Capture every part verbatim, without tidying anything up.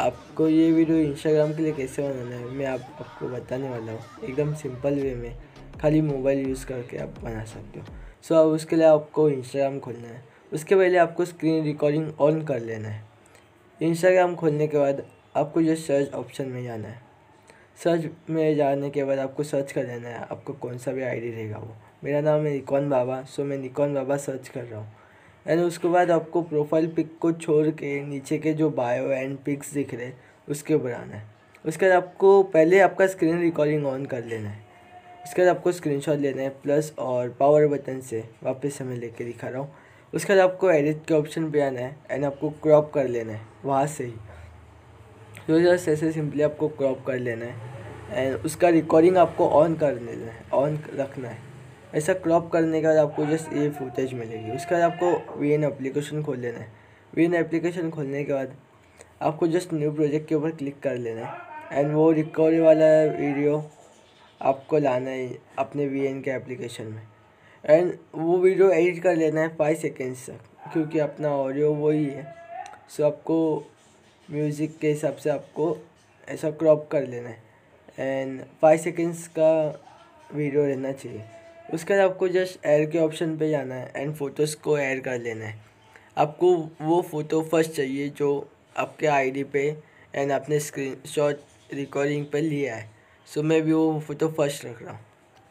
आपको ये video Instagram के लिए कैसे बनाना है मैं आप, आपको बताने वाला हूँ। एकदम सिंपल वे में खाली मोबाइल यूज़ करके आप बना सकते हो। सो अब उसके लिए आपको इंस्टाग्राम खोलना है। उसके पहले आपको स्क्रीन रिकॉर्डिंग ऑन कर लेना है। इंस्टाग्राम खोलने के बाद आपको जो सर्च ऑप्शन में जाना है। सर्च में जाने के बाद आपको सर्च कर लेना है, आपको कौन सा भी आईडी रहेगा वो। मेरा नाम है निकॉन बाबा, सो मैं निकॉन बाबा सर्च कर रहा हूँ। एंड उसके बाद आपको प्रोफाइल पिक को छोड़ के नीचे के जो बायो एंड पिक्स दिख रहे उसके ऊपर आना है। उसके बाद आपको पहले आपका स्क्रीन रिकॉर्डिंग ऑन कर लेना है। उसके बाद आपको स्क्रीनशॉट लेना है प्लस और पावर बटन से, वापस से मैं लेके दिखा रहा हूँ। उसके बाद आपको एडिट के ऑप्शन पे आना है एंड आपको क्रॉप कर लेना है वहाँ से ही। तो जस्ट ऐसे सिंपली आपको क्रॉप कर लेना है एंड उसका रिकॉर्डिंग आपको ऑन कर लेना है, ऑन रखना है। ऐसा क्रॉप करने के बाद आपको जस्ट ये फुटेज मिलेगी। उसके बाद आपको वी एन एप्लीकेशन खोल लेना है। वी एन एप्लीकेशन खोलने के बाद आपको जस्ट न्यू प्रोजेक्ट के ऊपर क्लिक कर लेना है एंड वो रिकॉर्ड वाला वीडियो आपको लाना है अपने वी एन के एप्लीकेशन में। एंड वो वीडियो एडिट कर लेना है फाइव सेकेंड्स तक, क्योंकि अपना ऑडियो वही है। सो आपको म्यूज़िक के हिसाब से आपको ऐसा क्रॉप कर लेना है एंड फाइव सेकेंड्स का वीडियो रहना चाहिए। उसके बाद आपको जस्ट ऐड के ऑप्शन पे जाना है एंड फ़ोटोज़ को ऐड कर लेना है। आपको वो फ़ोटो फर्स्ट चाहिए जो आपके आईडी पे एंड आपने स्क्रीनशॉट रिकॉर्डिंग पे लिया है। सो मैं भी वो फ़ोटो फर्स्ट रख रहा हूँ।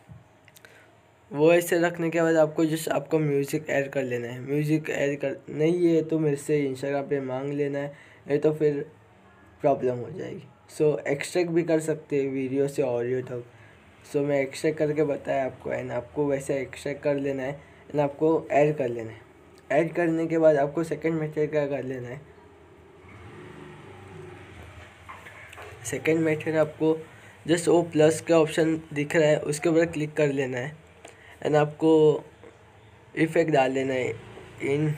वो ऐसे रखने के बाद आपको जस्ट आपको म्यूज़िक ऐड कर लेना है। म्यूज़िक ऐड कर नहीं है तो मेरे से इंस्टाग्राम पे मांग लेना है, नहीं तो फिर प्रॉब्लम हो जाएगी। सो एक्सट्रैक्ट भी कर सकते हैं वीडियो से ऑडियो तक। सो मैं एक्सट्रैक्ट करके बताया आपको एंड आपको वैसे एक्सट्रैक्ट कर लेना है एंड आपको ऐड कर लेना है। ऐड करने के बाद आपको सेकंड मेथड क्या कर लेना है। सेकंड मेथड आपको जस्ट वो प्लस का ऑप्शन दिख रहा है उसके ऊपर क्लिक कर लेना है एंड आपको इफ़ेक्ट डाल लेना है। इन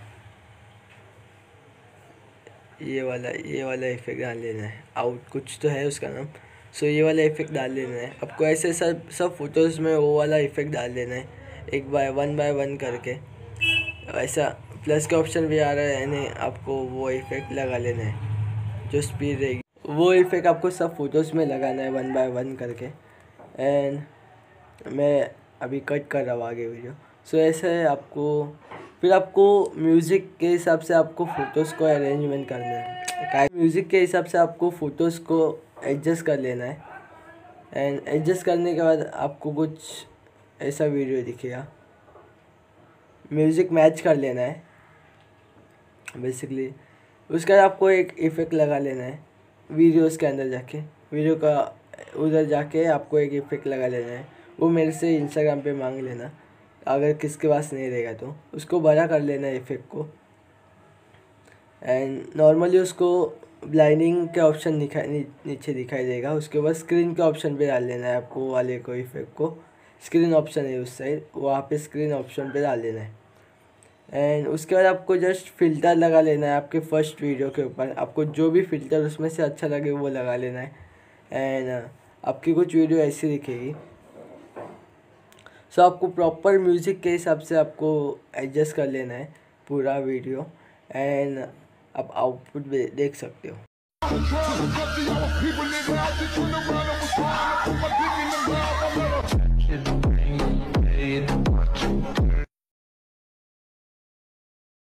ये वाला ये वाला इफ़ेक्ट डाल लेना है, आउट कुछ तो है उसका नाम। सो ये वाला इफ़ेक्ट डाल लेना है आपको। ऐसे सब सब फोटोज़ में वो वाला इफ़ेक्ट डाल लेना है, एक बाय वन बाय वन करके। ऐसा प्लस का ऑप्शन भी आ रहा है यानी आपको वो इफ़ेक्ट लगा लेना है जो स्पीड रहेगी। वो इफ़ेक्ट आपको सब फोटोज़ में लगाना है वन बाय वन करके। एंड मैं अभी कट कर रहा हूँ आगे वीडियो। सो ऐसे आपको फिर आपको म्यूज़िक के हिसाब से आपको फ़ोटोज़ को अरेंजमेंट करना है। म्यूज़िक के हिसाब से आपको फ़ोटोज़ को एडजस्ट कर लेना है एंड एडजस्ट करने के बाद आपको कुछ ऐसा वीडियो दिखेगा। म्यूज़िक मैच कर लेना है बेसिकली। उसके बाद आपको एक इफ़ेक्ट लगा लेना है वीडियोस के अंदर जाके। वीडियो का उधर जाके आपको एक इफ़ेक्ट लगा लेना है। वो मेरे से इंस्टाग्राम पे मांग लेना, अगर किसके पास नहीं रहेगा तो उसको बड़ा कर लेना है इफ़ेक्ट को। एंड नॉर्मली उसको ब्लाइंडिंग के ऑप्शन दिखाई नीचे दिखाई देगा, उसके बाद स्क्रीन के ऑप्शन पे डाल लेना है आपको वाले को इफ़ेक्ट को। स्क्रीन ऑप्शन है उस साइड, वहाँ पे स्क्रीन ऑप्शन पे डाल देना है। एंड उसके बाद आपको जस्ट फ़िल्टर लगा लेना है आपके फर्स्ट वीडियो के ऊपर। आपको जो भी फ़िल्टर उसमें से अच्छा लगे वो लगा लेना है एंड आपकी कुछ वीडियो ऐसी दिखेगी। सो आपको प्रॉपर म्यूज़िक के हिसाब से आपको एडजस्ट कर लेना है पूरा वीडियो एंड आप आउटपुट देख सकते हो।